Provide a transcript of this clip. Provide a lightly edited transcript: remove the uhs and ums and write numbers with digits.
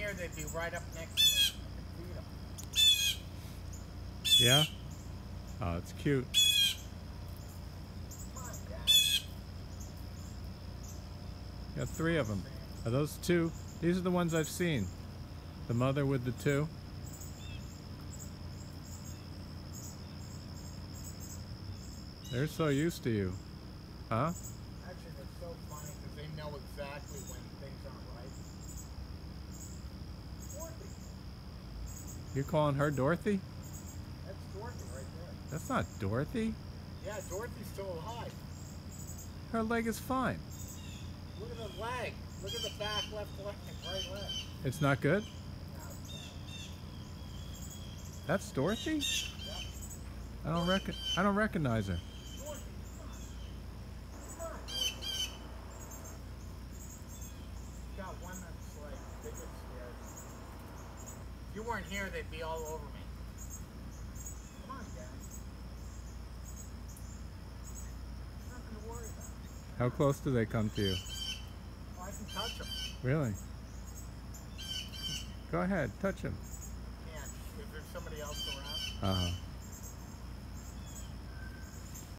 here, they'd be right up next to me. I can feed them. Yeah? Oh, it's cute. Come on, Dad. Got 3 of them. Are those 2? These are the ones I've seen. The mother with the 2. They're so used to you. Huh? Actually, they're so funny because they know exactly when things aren't right. Dorothy. You're calling her Dorothy? That's Dorothy right there. That's not Dorothy. Yeah, Dorothy's still alive. Her leg is fine. Look at the leg. Look at the back left leg and right leg. It's not good? No, it's not. That's Dorothy? Yep. I don't recognize her. Dorothy, come on. Come on, Dorothy. You got one that's like, they get scared. If you weren't here, they'd be all over me. Come on, Dad. There's nothing to worry about. How close do they come to you? Oh, I can touch them. Really? Go ahead, touch him. Can't. Is there somebody else around? Uh-huh.